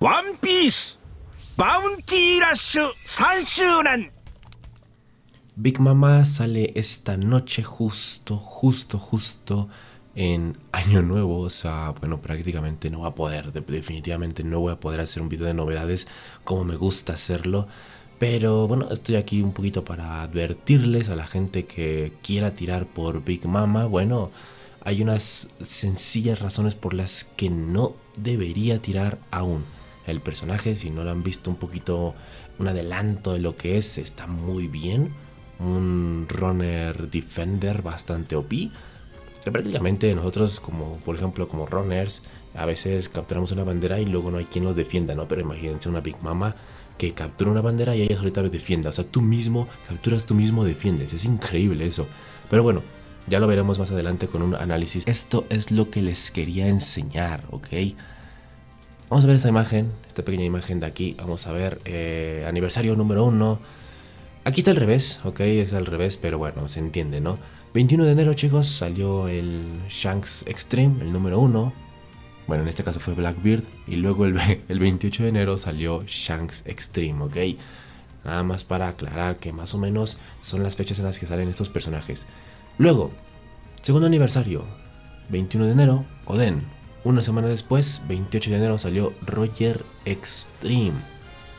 ワンピースバウンティーラッシュ3周年 Big Mama sale esta noche justo en Año Nuevo. O sea, bueno, prácticamente no va a poder, definitivamente no voy a poder hacer un video de novedades como me gusta hacerlo. Pero bueno, estoy aquí un poquito para advertirles a la gente que quiera tirar por Big Mama. Bueno, hay unas sencillas razones por las que no debería tirar aún. El personaje, si no lo han visto un poquito, un adelanto de lo que es, está muy bien. Un runner defender bastante OP. Que prácticamente nosotros, como por ejemplo como runners, a veces capturamos una bandera y luego no hay quien los defienda, ¿no? Pero imagínense una Big Mama que captura una bandera y ella solita defienda. O sea, tú mismo capturas, tú mismo defiendes. Es increíble eso. Pero bueno, ya lo veremos más adelante con un análisis. Esto es lo que les quería enseñar, ¿ok? Vamos a ver esta imagen, esta pequeña imagen de aquí. Vamos a ver aniversario número 1. Aquí está al revés, ok, es al revés, pero bueno, se entiende, ¿no? 21 de enero, chicos, salió el Shanks Extreme, el número 1. Bueno, en este caso fue Blackbeard. Y luego el 28 de enero salió Shanks Extreme, ok. Nada más para aclarar que más o menos son las fechas en las que salen estos personajes. Luego, segundo aniversario, 21 de enero, Oden. Una semana después, 28 de enero, salió Roger Extreme.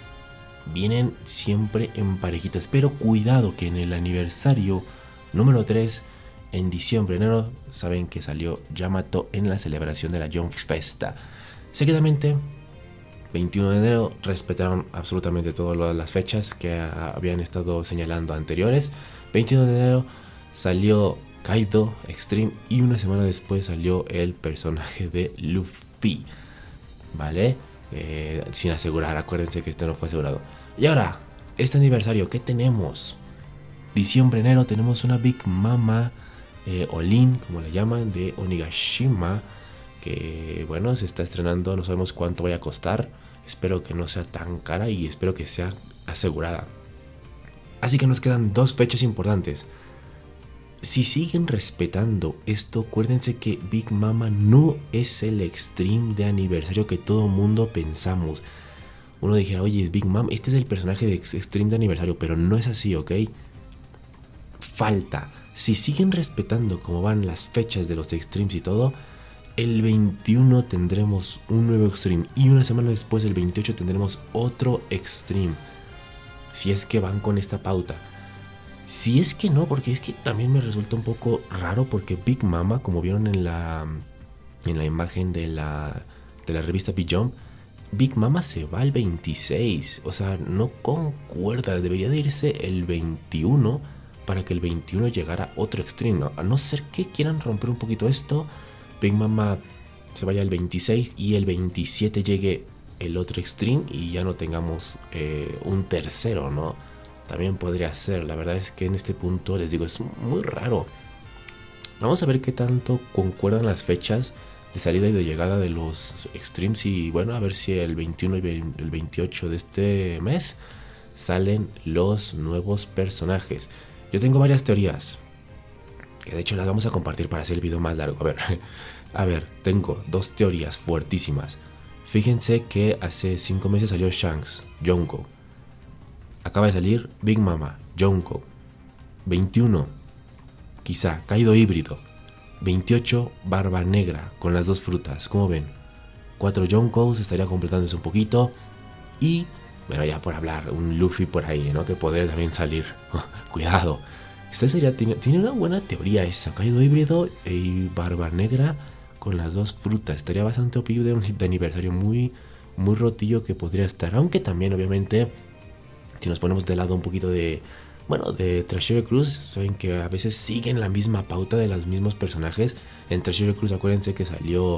Vienen siempre en parejitas, pero cuidado que en el aniversario número 3, en diciembre, enero, saben que salió Yamato en la celebración de la Jump Festa. Seguidamente, 21 de enero, respetaron absolutamente todas las fechas que habían estado señalando anteriores. 21 de enero salió Kaido Extreme y una semana después salió el personaje de Luffy, ¿vale? Sin asegurar, acuérdense que esto no fue asegurado. Y ahora, este aniversario, ¿qué tenemos? Diciembre, enero, tenemos una Big Mama Olin, como la llaman, de Onigashima, que bueno, se está estrenando, no sabemos cuánto vaya a costar. Espero que no sea tan cara y espero que sea asegurada. Así que nos quedan dos fechas importantes. Si siguen respetando esto, acuérdense que Big Mama no es el Extreme de aniversario que todo mundo pensamos. Uno dijera, oye, es Big Mama, este es el personaje de Extreme de aniversario, pero no es así, ¿ok? Falta. Si siguen respetando cómo van las fechas de los Extremes y todo, el 21 tendremos un nuevo Extreme y una semana después, el 28, tendremos otro Extreme. Si es que van con esta pauta. Si es que no, porque es que también me resulta un poco raro, porque Big Mama, como vieron en la imagen de la revista Big Jump, Big Mama se va el 26, o sea, no concuerda, debería de irse el 21 para que el 21 llegara otro Extreme, ¿no? A no ser que quieran romper un poquito esto, Big Mama se vaya el 26 y el 27 llegue el otro Extreme y ya no tengamos un tercero, ¿no? También podría ser, la verdad es que en este punto les digo, es muy raro. Vamos a ver qué tanto concuerdan las fechas de salida y de llegada de los Extremes. Y bueno, a ver si el 21 y el 28 de este mes salen los nuevos personajes. Yo tengo varias teorías, que de hecho las vamos a compartir para hacer el video más largo. A ver, tengo dos teorías fuertísimas. Fíjense que hace 5 meses salió Shanks, Yonko. Acaba de salir Big Mama, Yonko. 21, quizá, Kaido híbrido. 28, Barba Negra, con las dos frutas, ¿cómo ven? 4 Yonkos, estaría completándose un poquito. Y, bueno, ya por hablar, un Luffy por ahí, ¿no? Que podría también salir. Cuidado. Esta sería, tiene una buena teoría esa. Kaido híbrido y Barba Negra con las dos frutas. Estaría bastante OP de un aniversario muy rotillo que podría estar. Aunque también, obviamente, si nos ponemos de lado un poquito de, bueno, de Treasure Cruise, saben que a veces siguen la misma pauta de los mismos personajes. En Treasure Cruise acuérdense que salió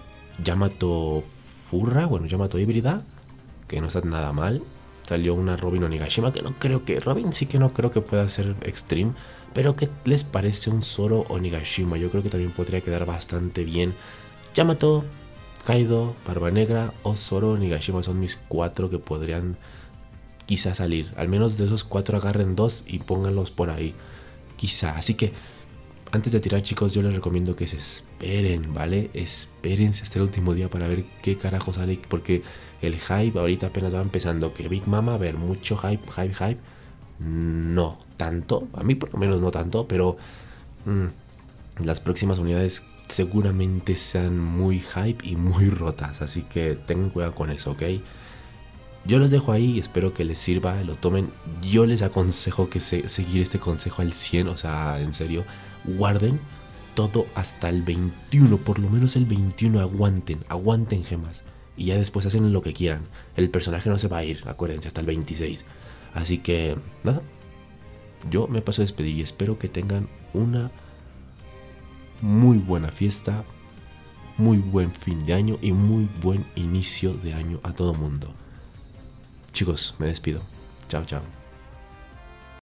Yamato Furra, bueno, Yamato híbrida, que no está nada mal. Salió una Robin Onigashima, que no creo que, Robin sí que no creo que pueda ser Extreme, pero ¿qué les parece un Zoro Onigashima? Yo creo que también podría quedar bastante bien. Yamato, Kaido, Barba Negra o Zoro Onigashima son mis 4 que podrían quizá salir. Al menos de esos 4 agarren 2 y pónganlos por ahí, quizá. Así que Antes de tirar, chicos, yo les recomiendo que se esperen, ¿vale? Espérense hasta el último día para ver qué carajo sale, porque el hype ahorita apenas va empezando. Que Big Mama, a ver, mucho hype. No tanto, a mí por lo menos no tanto, pero las próximas unidades seguramente sean muy hype y muy rotas, así que tengan cuidado con eso, ¿ok? Yo los dejo ahí, espero que les sirva, lo tomen. Yo les aconsejo que seguir este consejo al 100, o sea, en serio, guarden todo hasta el 21, por lo menos el 21 aguanten gemas. Y ya después hacen lo que quieran. El personaje no se va a ir, acuérdense, hasta el 26. Así que, nada, yo me paso a despedir y espero que tengan una muy buena fiesta, muy buen fin de año y muy buen inicio de año a todo mundo. Chicos, me despido. Chao, chao.